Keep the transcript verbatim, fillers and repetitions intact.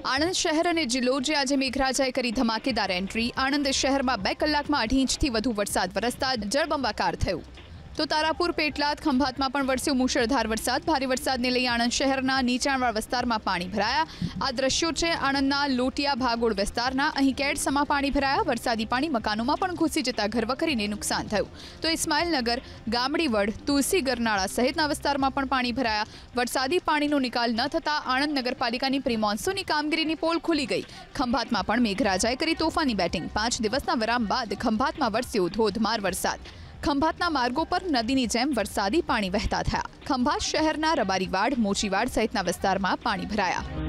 આણંદ શહેર અને જિલ્લો જે આજે મેઘરાજાએ કરી ધમાકેદાર એન્ટ્રી। આણંદ શહેરમાં બે કલાકમાં અઢી ઇંચથી વધુ વરસાદ વરસતા જળબંબાકાર થયું। તો તારાપુર, પેટલાદ, ખંભાતમાં પણ વરસ્યો મુશળધાર વરસાદ। ભારે વરસાદને લઈ આણંદ શહેરના નીચાણવાળા વિસ્તારમાં પાણી ભરાયા। આ દ્રશ્યો છે આણંદના લોટિયા ભાગોળ વિસ્તારના। અહીં કેડસમાં પાણી ભરાયા। વરસાદી પાણી મકાનોમાં પણ ઘૂસી જતા ઘરવખરીને નુકસાન થયું। તો ઇસ્માઇલનગર, ગામડીવડ, તુલસી ગરનાળા સહિતના વિસ્તારમાં પણ પાણી ભરાયા। વરસાદી પાણીનો નિકાલ ન થતાં આણંદ નગરપાલિકાની પ્રી મોન્સૂનની કામગીરીની પોલ ખુલી ગઈ। ખંભાતમાં પણ મેઘરાજાએ કરી તોફાની બેટિંગ। પાંચ દિવસના વિરામ બાદ ખંભાતમાં વરસ્યો ધોધમાર વરસાદ। ખંભાતના માર્ગો પર નદીની જેમ વરસાદી પાણી વહેતા થયા। ખંભાત શહેરના રબારીવાડ, મોચીવાડ સહિતના વિસ્તારમાં પાણી ભરાયા।